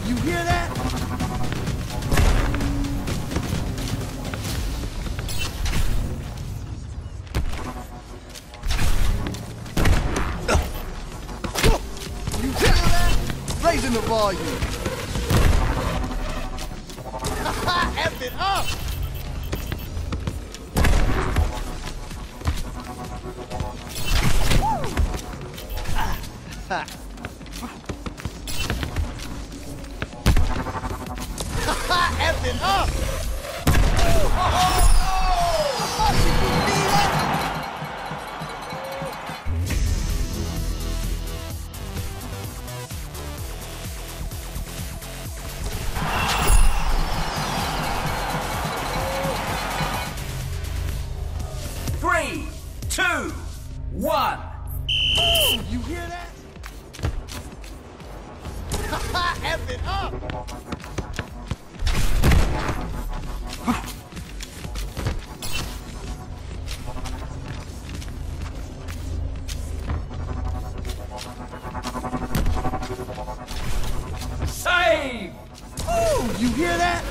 You hear that? You hear that? Raising the volume. F it up! F it up! Three, two, one. Oh, you hear that? F it up! Save! Oh, you hear that?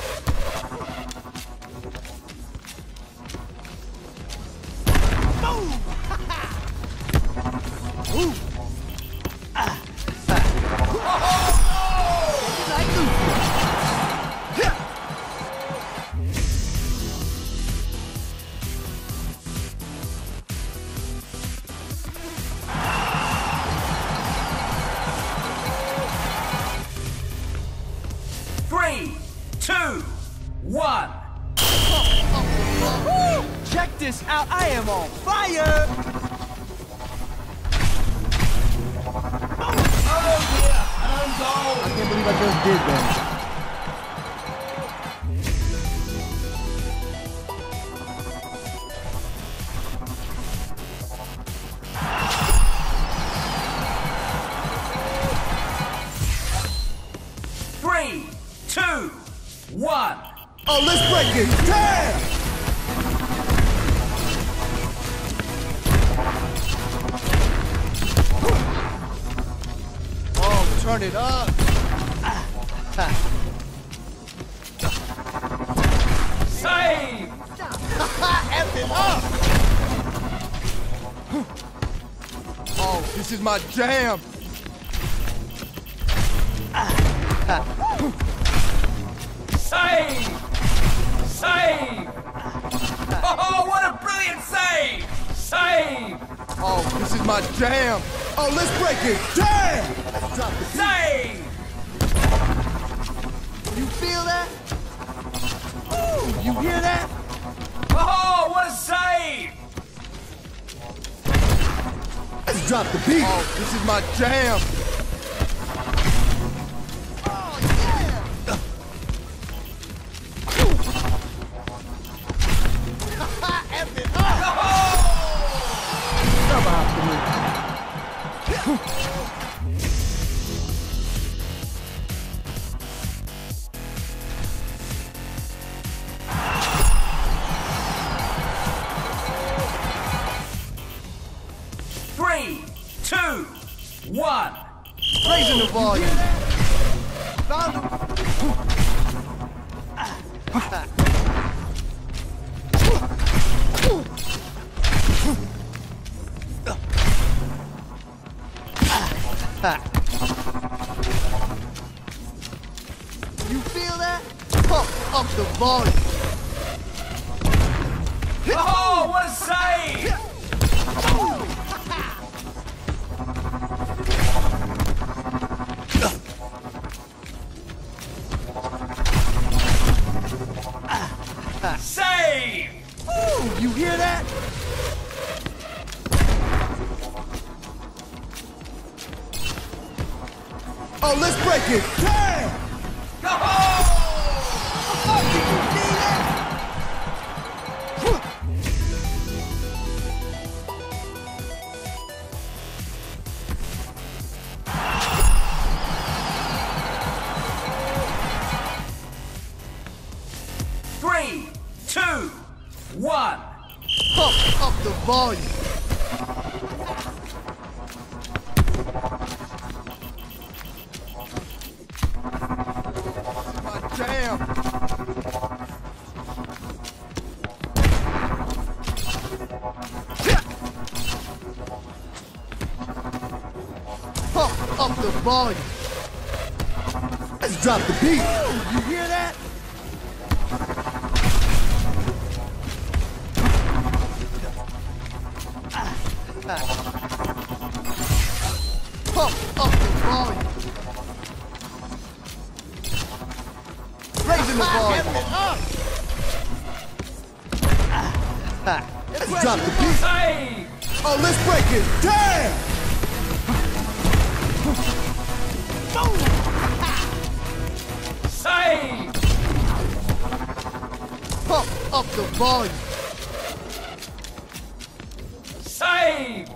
Boom! Ooh! Like Lucioball. Three, two, one. Check this out, I am on fire! Oh yeah, I'm gone. I can't believe I just did that. Three, two, one. Oh, let's break it! Damn! Oh, turn it up! Save! F it up! Oh, this is my jam! Save! Save! Oh, what a brilliant save! Save! Oh, this is my jam! Oh, let's break it! Damn! Let's drop the beat. Save! You feel that? Ooh, you hear that? Oh, what a save! Let's drop the beat! Oh, this is my jam! Oh, yeah! F it up! Come after me. Three, two, one. Raising the volume. Found him. You feel that? Pump up the volume. Oh, what a save! Save! Ooh, you hear that? Oh, let's break it! Damn! Go! Oh, did you see that? Three, two, one. Pump up the volume. up the volume. Let's drop the beat. You hear that? Pump up the volume. Raising the volume. Let's drop the beat. Save! Oh, let's break it. Damn! Save! Pump up the volume. Save!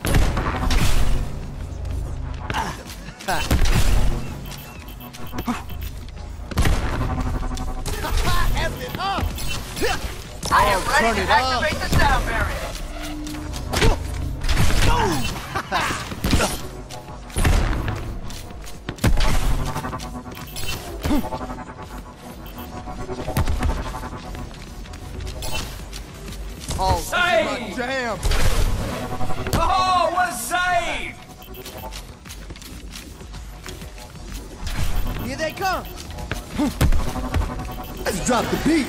F it up. I am ready turn to it activate the sound barrier. Oh, this is my Save! jam. Oh, what a save! Here they come. Let's drop the beat.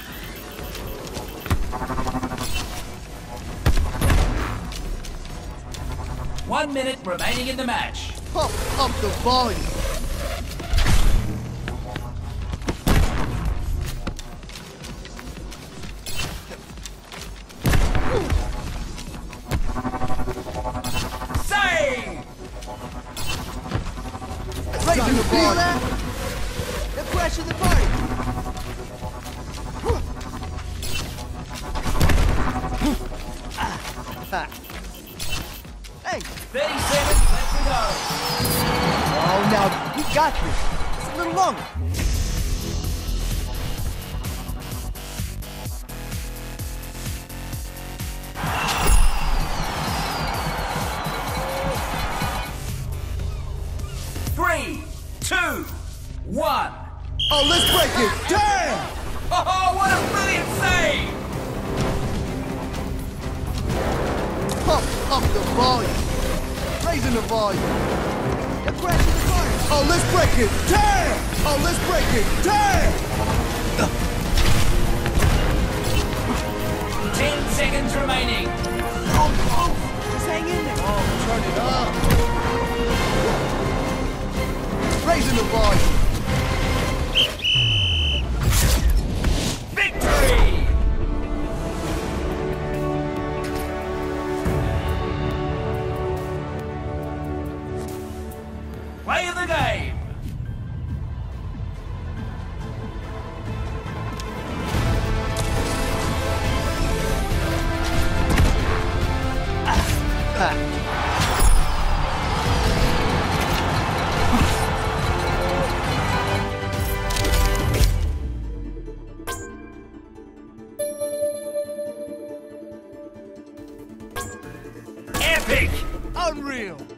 1 minute remaining in the match. Pump up the volume. Save! Raising the volume. They're crashing the party. Hey. 30 seconds left to go. Oh, now we got this. It's a little longer. Three, two, one. Oh, let's break it. Damn! Oh, what a brilliant save! Pump up the volume. Raising the volume. They're crashing the party. Oh, let's break it. Damn! Oh, let's break it. Damn! 10 seconds remaining. Oh, just hang in there. Oh, turn it up. Raising the volume. Victory! Play of the game. Epic! Unreal.